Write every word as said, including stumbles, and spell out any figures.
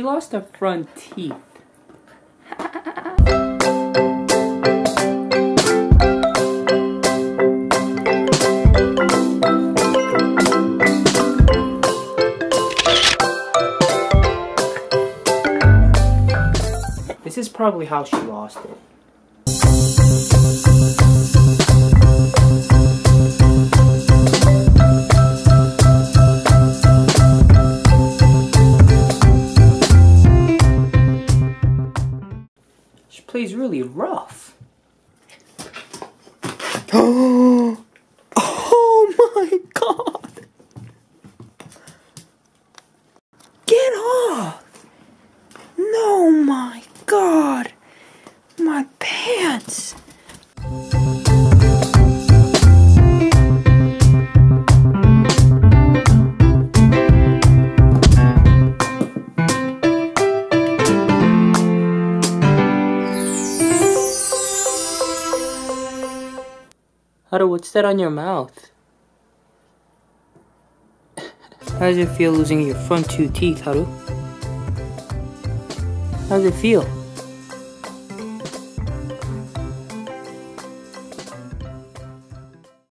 lost her front teeth. This is probably how she lost it. She plays really rough. Oh, oh my God! Get off! No, my God! My pants! Haru, what's that on your mouth? How does it feel losing your front two teeth, Haru? How does it feel?